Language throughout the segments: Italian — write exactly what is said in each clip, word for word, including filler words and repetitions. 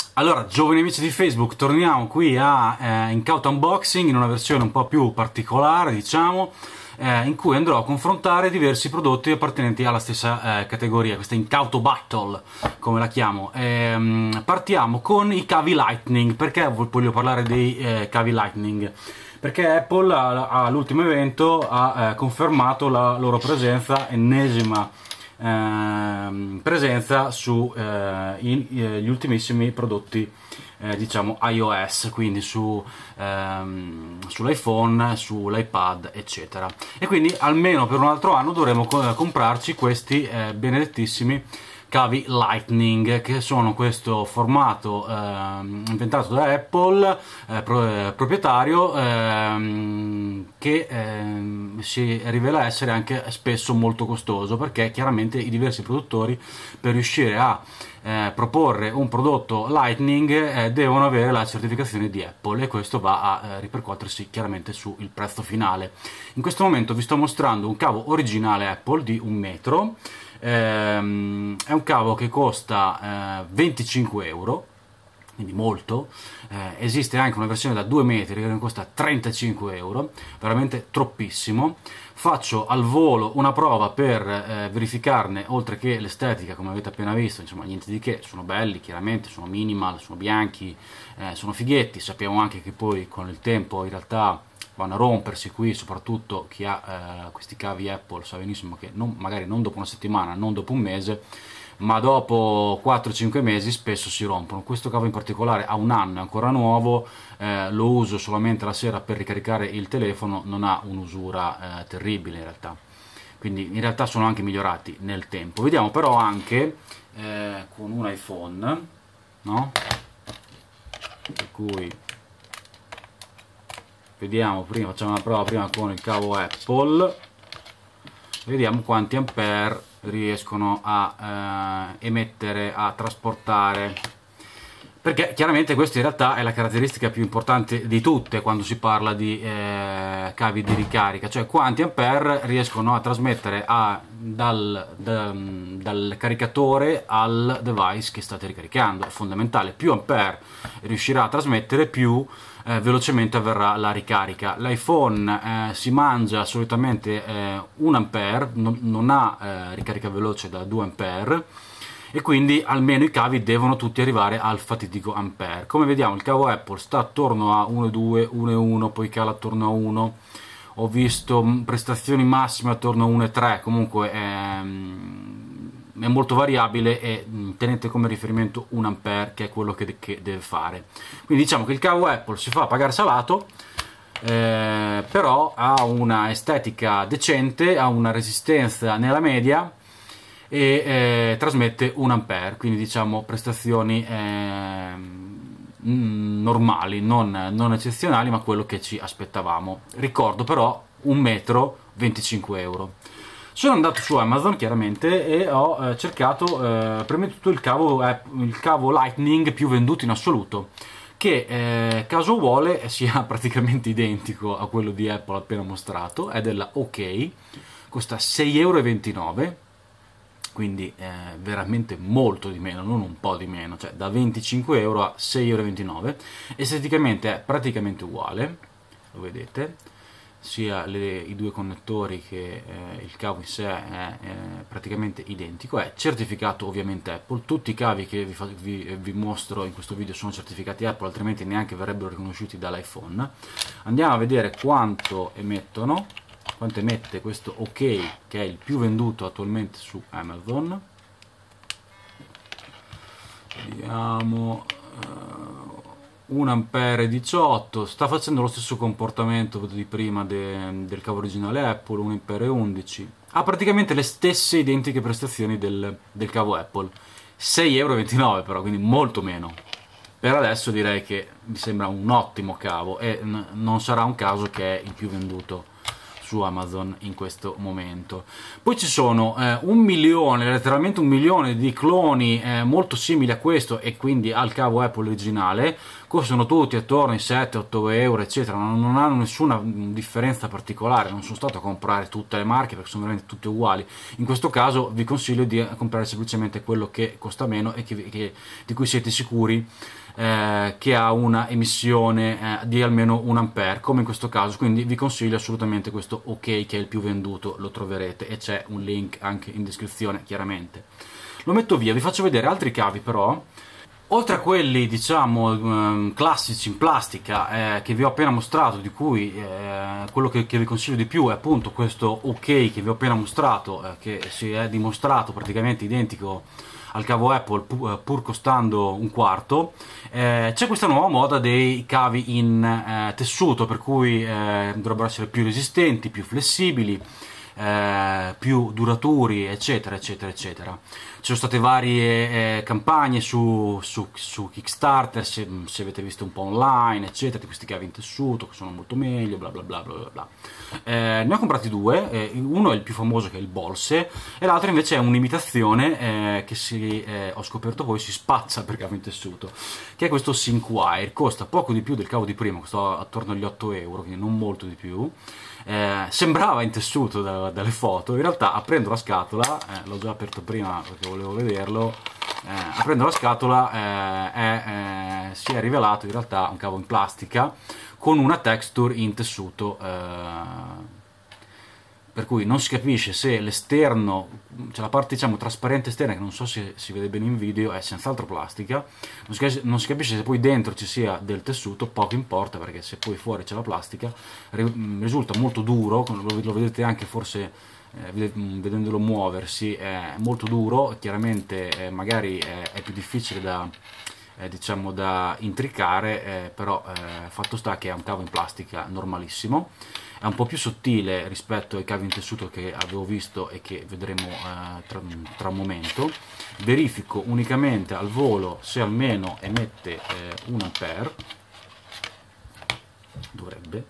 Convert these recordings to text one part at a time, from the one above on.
Allora, giovani amici di Facebook, torniamo qui a eh, Incauto Unboxing in una versione un po' più particolare, diciamo, eh, in cui andrò a confrontare diversi prodotti appartenenti alla stessa eh, categoria, questa Incauto Battle, come la chiamo. Ehm, partiamo con i cavi Lightning. Perché voglio parlare dei eh, cavi Lightning? Perché Apple all'ultimo evento ha eh, confermato la loro presenza, ennesima eh, presenza su eh, in, eh, gli ultimissimi prodotti eh, diciamo iOS, quindi su, ehm, sull'iPhone, sull'iPad eccetera, e quindi almeno per un altro anno dovremo co comprarci questi eh, benedettissimi cavi Lightning, che sono questo formato eh, inventato da Apple, eh, pro eh, proprietario, eh, che eh, si rivela essere anche spesso molto costoso, perché chiaramente i diversi produttori, per riuscire a eh, proporre un prodotto Lightning, eh, devono avere la certificazione di Apple, e questo va a eh, ripercuotersi chiaramente sul prezzo finale. In questo momento vi sto mostrando un cavo originale Apple di un metro. Ehm, è un cavo che costa eh, venticinque euro, quindi molto. Eh, esiste anche una versione da due metri che ne costa trentacinque euro, veramente troppissimo. Faccio al volo una prova per eh, verificarne, oltre che l'estetica, come avete appena visto, insomma niente di che, sono belli, chiaramente sono minimal, sono bianchi, eh, sono fighetti. Sappiamo anche che poi con il tempo in realtà vanno a rompersi qui, soprattutto chi ha eh, questi cavi Apple sa benissimo che non, magari non dopo una settimana, non dopo un mese, ma dopo quattro cinque mesi spesso si rompono. Questo cavo in particolare ha un anno, è ancora nuovo, eh, lo uso solamente la sera per ricaricare il telefono, non ha un'usura eh, terribile in realtà, quindi in realtà sono anche migliorati nel tempo. Vediamo però anche eh, con un iPhone, no? Per cui vediamo prima, facciamo una prova prima con il cavo Apple, vediamo quanti ampere riescono a eh, emettere, a trasportare, perché chiaramente questa in realtà è la caratteristica più importante di tutte quando si parla di eh, cavi di ricarica, cioè quanti ampere riescono a trasmettere a, dal, da, dal caricatore al device che state ricaricando. È fondamentale, più ampere riuscirà a trasmettere, più Eh, velocemente avverrà la ricarica. L'iPhone eh, si mangia solitamente eh, un ampere, non, non ha eh, ricarica veloce da due ampere, e quindi almeno i cavi devono tutti arrivare al fatidico ampere. Come vediamo il cavo Apple sta attorno a uno virgola due, uno virgola uno, poi cala attorno a uno. Ho visto prestazioni massime attorno a uno virgola tre, comunque ehm, è molto variabile, e tenete come riferimento un ampere, che è quello che, che deve fare. Quindi diciamo che il cavo Apple si fa pagare salato, eh, però ha una estetica decente, ha una resistenza nella media e eh, trasmette un ampere, quindi diciamo prestazioni eh, normali, non, non eccezionali, ma quello che ci aspettavamo. Ricordo però un metro, venticinque euro. Sono andato su Amazon chiaramente e ho eh, cercato eh, prima di tutto il cavo, eh, il cavo Lightning più venduto in assoluto, che eh, caso vuole sia praticamente identico a quello di Apple appena mostrato, è della OK, costa sei e ventinove euro, quindi eh, veramente molto di meno, non un po' di meno, cioè da venticinque euro a sei e ventinove euro. Esteticamente è praticamente uguale, lo vedete, sia le, i due connettori che eh, il cavo in sé è, è praticamente identico. È certificato ovviamente Apple, tutti i cavi che vi, fa, vi, vi mostro in questo video sono certificati Apple, altrimenti neanche verrebbero riconosciuti dall'iPhone. Andiamo a vedere quanto emettono, quanto emette questo OK, che è il più venduto attualmente su Amazon. Vediamo, uh, un ampere diciotto, sta facendo lo stesso comportamento di prima de, del cavo originale Apple, un ampere undici, ha praticamente le stesse identiche prestazioni del, del cavo Apple, sei e ventinove euro però, quindi molto meno. Per adesso direi che mi sembra un ottimo cavo, e non sarà un caso che è il più venduto su Amazon in questo momento. Poi ci sono eh, un milione, letteralmente un milione di cloni eh, molto simili a questo e quindi al cavo Apple originale, costano tutti attorno ai sette otto euro eccetera, non, non hanno nessuna differenza particolare, non sono stato a comprare tutte le marche perché sono veramente tutte uguali. In questo caso vi consiglio di comprare semplicemente quello che costa meno e che, che, di cui siete sicuri Eh, che ha una emissione eh, di almeno un ampere, come in questo caso. Quindi vi consiglio assolutamente questo OK, che è il più venduto, lo troverete e c'è un link anche in descrizione chiaramente. Lo metto via, vi faccio vedere altri cavi però, oltre a quelli diciamo ehm, classici in plastica eh, che vi ho appena mostrato, di cui eh, quello che, che vi consiglio di più è appunto questo OK che vi ho appena mostrato, eh, che si è dimostrato praticamente identico al cavo Apple pur, pur costando un quarto. Eh, c'è questa nuova moda dei cavi in eh, tessuto, per cui eh, dovrebbero essere più resistenti, più flessibili, eh, più duraturi eccetera eccetera eccetera. Ci sono state varie eh, campagne su, su, su Kickstarter, se, se avete visto un po' online eccetera, di questi cavi in tessuto che sono molto meglio, bla bla bla bla bla. Eh, ne ho comprati due, eh, uno è il più famoso che è il Bolse e l'altro invece è un'imitazione eh, che si, eh, ho scoperto poi si spazza per cavo in tessuto, che è questo Sinkwire. Costa poco di più del cavo di prima, costa attorno agli otto euro, quindi non molto di più. Eh, sembrava in tessuto da, dalle foto, in realtà aprendo la scatola, eh, l'ho già aperto prima perché volevo vederlo, eh, aprendo la scatola eh, è, eh, si è rivelato in realtà un cavo in plastica con una texture in tessuto, eh, per cui non si capisce se l'esterno, cioè la parte diciamo trasparente esterna, che non so se si vede bene in video, è senz'altro plastica, non si, non si capisce se poi dentro ci sia del tessuto, poco importa, perché se poi fuori c'è la plastica risulta molto duro, lo, lo vedete anche forse eh, vedendolo muoversi, è molto duro, chiaramente eh, magari è, è più difficile da Eh, diciamo da intricare, eh, però eh, fatto sta che è un cavo in plastica normalissimo, è un po' più sottile rispetto ai cavi in tessuto che avevo visto e che vedremo eh, tra, tra un momento. Verifico unicamente al volo se almeno emette eh, un ampere, dovrebbe,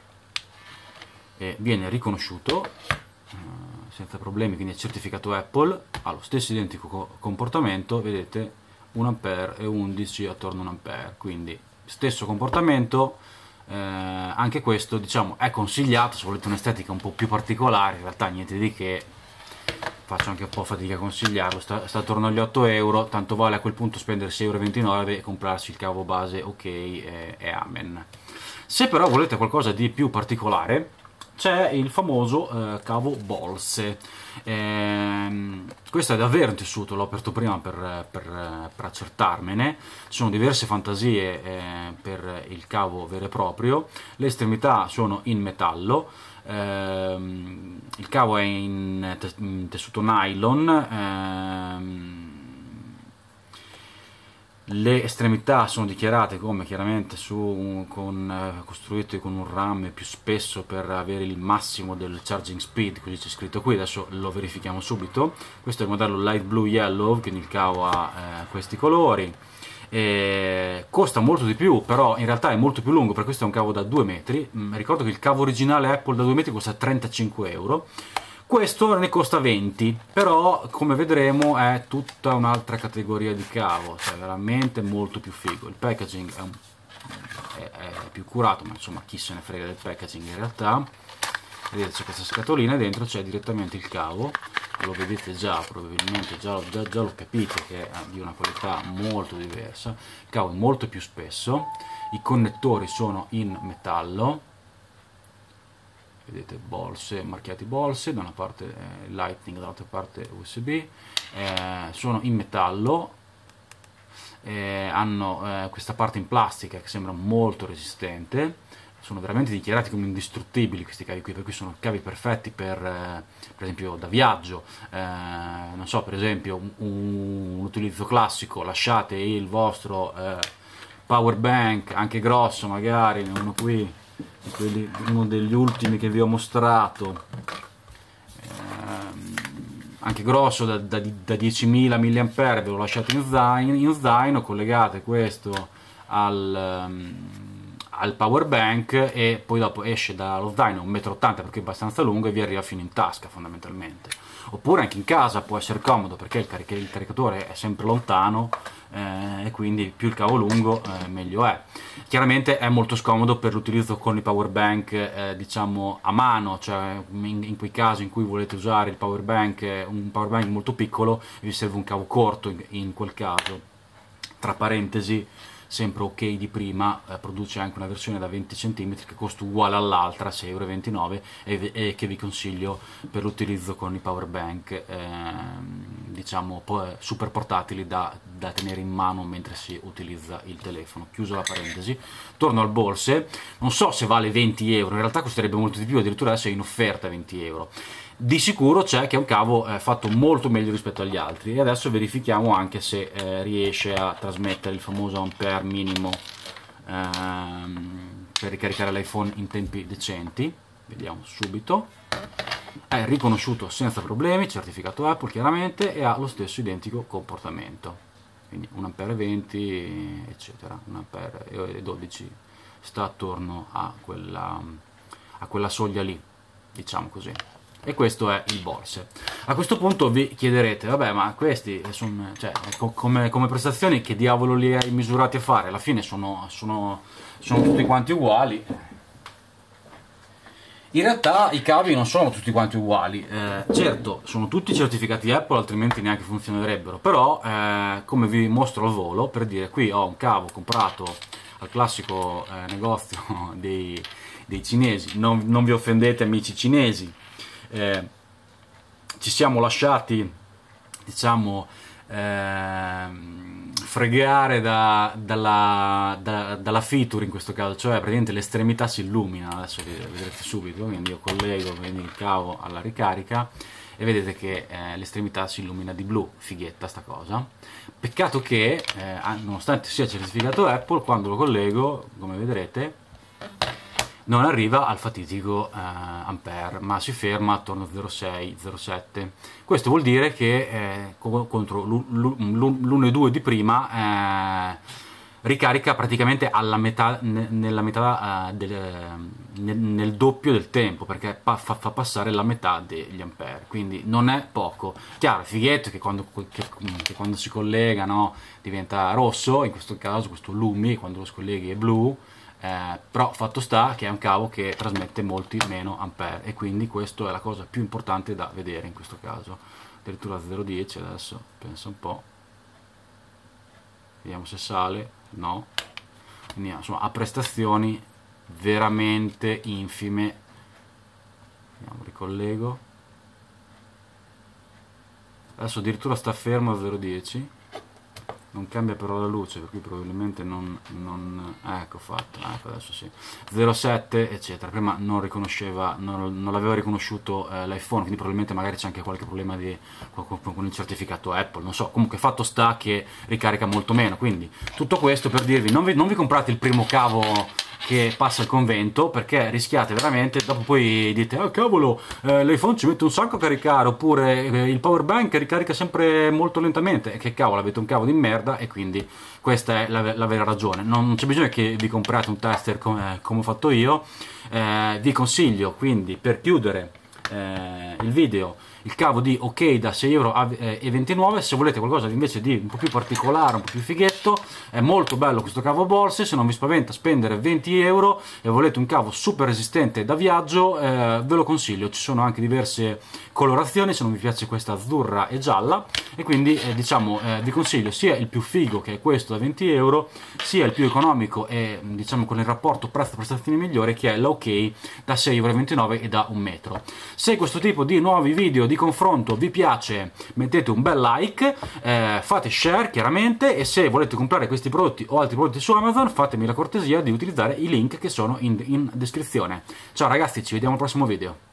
e viene riconosciuto eh, senza problemi, quindi è certificato Apple, ha lo stesso identico co comportamento, vedete, un ampere e undici attorno a un ampere, quindi stesso comportamento. Eh, anche questo diciamo è consigliato se volete un'estetica un po' più particolare, in realtà niente di che, faccio anche un po' fatica a consigliarlo, sta, sta attorno agli otto euro, tanto vale a quel punto spendere sei e ventinove euro e comprarsi il cavo base OK e, e amen. Se però volete qualcosa di più particolare c'è il famoso eh, cavo Bolse. Eh, questo è davvero in tessuto, l'ho aperto prima per, per, per accertarmene. Ci sono diverse fantasie eh, per il cavo vero e proprio. Le estremità sono in metallo, eh, il cavo è in, tes in tessuto nylon, eh, le estremità sono dichiarate come chiaramente su, con, eh, costruite con un rame più spesso per avere il massimo del charging speed, così c'è scritto qui, adesso lo verifichiamo subito. Questo è il modello light blue yellow, quindi il cavo ha eh, questi colori, e costa molto di più, però in realtà è molto più lungo, per questo è un cavo da due metri. Mm, ricordo che il cavo originale Apple da due metri costa trentacinque euro. Questo ne costa venti, però come vedremo è tutta un'altra categoria di cavo, cioè veramente molto più figo. Il packaging è, un, è, è più curato, ma insomma chi se ne frega del packaging in realtà. Vedete, c'è questa scatolina e dentro c'è direttamente il cavo, lo vedete già, probabilmente già, già, già lo capite che è di una qualità molto diversa. Il cavo è molto più spesso, i connettori sono in metallo, vedete, Bolse, marchiati Bolse, da una parte eh, Lightning, dall'altra parte U S B, eh, sono in metallo, eh, hanno eh, questa parte in plastica che sembra molto resistente, sono veramente dichiarati come indistruttibili questi cavi qui, per cui sono cavi perfetti per, eh, per esempio da viaggio, eh, non so, per esempio un, un utilizzo classico, lasciate il vostro eh, power bank, anche grosso magari, uno qui, quelli, uno degli ultimi che vi ho mostrato, ehm, anche grosso da, da, da diecimila milliampere, ve lo lasciate in zaino, in zaino, collegate questo al, um, al power bank e poi dopo esce dallo zaino un metro e ottanta perché è abbastanza lungo e vi arriva fino in tasca fondamentalmente. Oppure anche in casa può essere comodo perché il, caric il caricatore è sempre lontano, eh, e quindi più il cavo lungo eh, meglio è. Chiaramente è molto scomodo per l'utilizzo con i power bank eh, diciamo a mano, cioè in, in quei casi in cui volete usare il power bank, un power bank molto piccolo e vi serve un cavo corto, in, in quel caso, tra parentesi, sempre ok di prima, eh, produce anche una versione da venti centimetri che costa uguale all'altra, sei e ventinove euro, e, e che vi consiglio per l'utilizzo con i power bank eh, diciamo super portatili da, da tenere in mano mentre si utilizza il telefono. Chiuso la parentesi, torno al borse. Non so se vale venti euro, in realtà costerebbe molto di più, addirittura adesso è in offerta venti euro. Di sicuro c'è che è un cavo eh, fatto molto meglio rispetto agli altri, e adesso verifichiamo anche se eh, riesce a trasmettere il famoso ampere minimo ehm, per ricaricare l'iPhone in tempi decenti. Vediamo subito. È riconosciuto senza problemi, certificato Apple chiaramente, e ha lo stesso identico comportamento, quindi un ampere venti eccetera, un ampere dodici, sta attorno a quella, a quella soglia lì, diciamo così. E questo è il borse. A questo punto vi chiederete, vabbè, ma questi sono, cioè, come, come prestazioni che diavolo li hai misurati a fare? Alla fine sono, sono, sono tutti quanti uguali. In realtà i cavi non sono tutti quanti uguali, eh, certo sono tutti certificati Apple, altrimenti neanche funzionerebbero, però eh, come vi mostro al volo, per dire, qui ho un cavo comprato al classico eh, negozio dei, dei cinesi, non, non vi offendete amici cinesi. Eh, ci siamo lasciati, diciamo, eh, fregare da, dalla, da, dalla feature in questo caso, cioè praticamente l'estremità si illumina, adesso vedrete subito, quindi io collego quindi il cavo alla ricarica e vedete che eh, l'estremità si illumina di blu, fighetta sta cosa. Peccato che, eh, nonostante sia certificato Apple, quando lo collego, come vedrete, non arriva al fatidico eh, ampere, ma si ferma attorno a zero virgola sei zero virgola sette. Questo vuol dire che eh, contro l'uno virgola due di prima eh, ricarica praticamente alla metà, nella metà, eh, del, nel, nel doppio del tempo, perché fa, fa passare la metà degli ampere, quindi non è poco. Chiaro, è fighetto che quando, che, che quando si collega, no, diventa rosso, in questo caso questo lumi, quando lo scolleghi è blu. Eh, però fatto sta che è un cavo che trasmette molti meno ampere, e quindi questa è la cosa più importante da vedere in questo caso. Addirittura zero virgola dieci, adesso pensa un po', vediamo se sale, no, quindi insomma ha prestazioni veramente infime. Vediamo, ricollego, adesso addirittura sta fermo a zero virgola dieci. Non cambia però la luce, per cui probabilmente non, non ecco fatto, ecco adesso sì, zero virgola sette eccetera. Prima non riconosceva, non, non l'aveva riconosciuto eh, l'iPhone, quindi probabilmente magari c'è anche qualche problema di, con, con il certificato Apple, non so. Comunque fatto sta che ricarica molto meno. Quindi tutto questo per dirvi, non vi, non vi comprate il primo cavo che passa il convento, perché rischiate veramente, dopo poi dite oh cavolo, eh, l'iPhone ci mette un sacco a caricare, oppure eh, il power bank ricarica sempre molto lentamente, e che cavolo, avete un cavo di merda. E quindi questa è la, la vera ragione. Non, non c'è bisogno che vi comprate un tester come, come ho fatto io. Eh, vi consiglio quindi, per chiudere eh, il video, il cavo di OK da sei e ventinove euro. Se volete qualcosa invece di un po' più particolare, un po' più fighetto, è molto bello questo cavo borse. Se non vi spaventa spendere venti euro e volete un cavo super resistente da viaggio, eh, ve lo consiglio. Ci sono anche diverse colorazioni, se non vi piace questa azzurra e gialla, e quindi eh, diciamo eh, vi consiglio sia il più figo, che è questo da venti euro, sia il più economico e diciamo con il rapporto prezzo-prestazione migliore, che è l'OK da sei e ventinove euro e da un metro. Se questo tipo di nuovi video di confronto vi piace, mettete un bel like, eh, fate share chiaramente, e se volete comprare questi prodotti o altri prodotti su Amazon, fatemi la cortesia di utilizzare i link che sono in, in descrizione. Ciao ragazzi, ci vediamo al prossimo video.